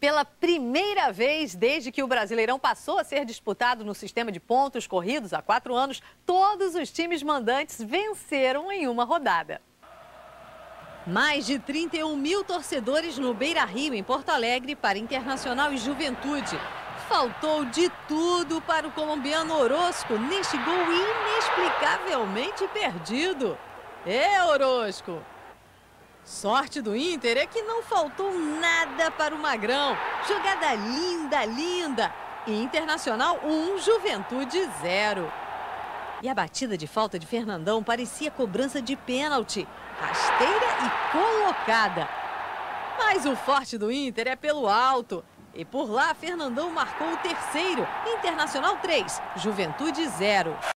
Pela primeira vez desde que o Brasileirão passou a ser disputado no sistema de pontos corridos há 4 anos, todos os times mandantes venceram em uma rodada. Mais de 31 mil torcedores no Beira-Rio, em Porto Alegre, para Internacional e Juventude. Faltou de tudo para o colombiano Orozco neste gol inexplicavelmente perdido. Orozco! Sorte do Inter é que não faltou nada para o Magrão. Jogada linda, linda. Internacional 1, Juventude 0. E a batida de falta de Fernandão parecia cobrança de pênalti. Rasteira e colocada. Mas o forte do Inter é pelo alto. E por lá, Fernandão marcou o terceiro. Internacional 3, Juventude 0.